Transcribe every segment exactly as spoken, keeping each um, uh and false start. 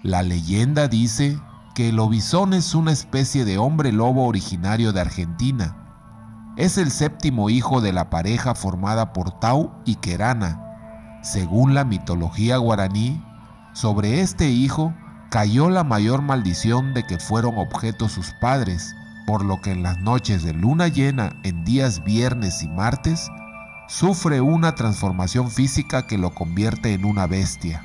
La leyenda dice que el lobizón es una especie de hombre lobo originario de Argentina. Es el séptimo hijo de la pareja formada por Tau y Querana. Según la mitología guaraní, sobre este hijo cayó la mayor maldición de que fueron objeto sus padres, por lo que en las noches de luna llena, en días viernes y martes, sufre una transformación física que lo convierte en una bestia.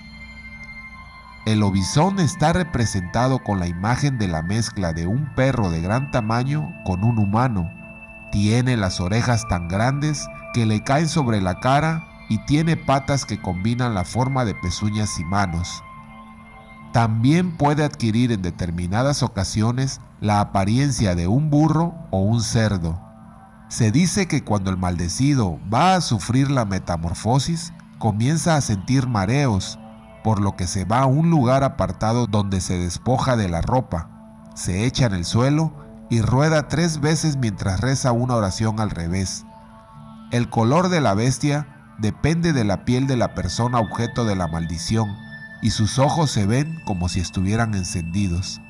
El lobizón está representado con la imagen de la mezcla de un perro de gran tamaño con un humano. Tiene las orejas tan grandes que le caen sobre la cara y tiene patas que combinan la forma de pezuñas y manos. También puede adquirir en determinadas ocasiones la apariencia de un burro o un cerdo. Se dice que cuando el maldecido va a sufrir la metamorfosis, comienza a sentir mareos, por lo que se va a un lugar apartado donde se despoja de la ropa, se echa en el suelo y rueda tres veces mientras reza una oración al revés. El color de la bestia depende de la piel de la persona objeto de la maldición, y sus ojos se ven como si estuvieran encendidos.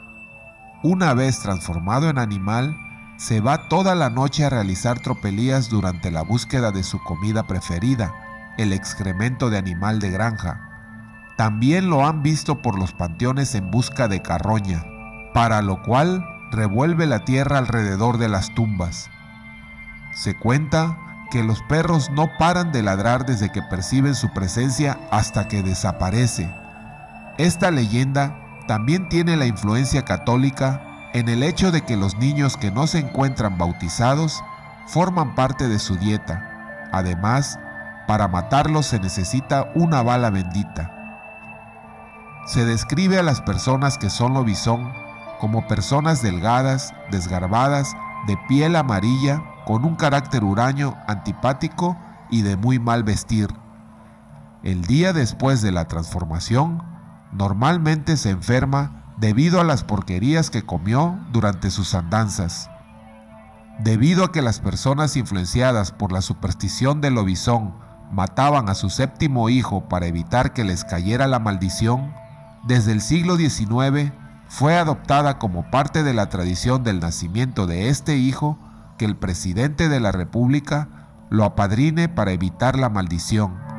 Una vez transformado en animal, se va toda la noche a realizar tropelías durante la búsqueda de su comida preferida, el excremento de animal de granja. También lo han visto por los panteones en busca de carroña, para lo cual revuelve la tierra alrededor de las tumbas. Se cuenta que los perros no paran de ladrar desde que perciben su presencia hasta que desaparece. Esta leyenda también tiene la influencia católica en el hecho de que los niños que no se encuentran bautizados forman parte de su dieta. Además, para matarlos se necesita una bala bendita. Se describe a las personas que son lobizón como personas delgadas, desgarbadas, de piel amarilla, con un carácter huraño, antipático y de muy mal vestir. El día después de la transformación, normalmente se enferma debido a las porquerías que comió durante sus andanzas. Debido a que las personas influenciadas por la superstición del lobizón mataban a su séptimo hijo para evitar que les cayera la maldición, desde el siglo diecinueve fue adoptada como parte de la tradición del nacimiento de este hijo que el presidente de la República lo apadrine para evitar la maldición.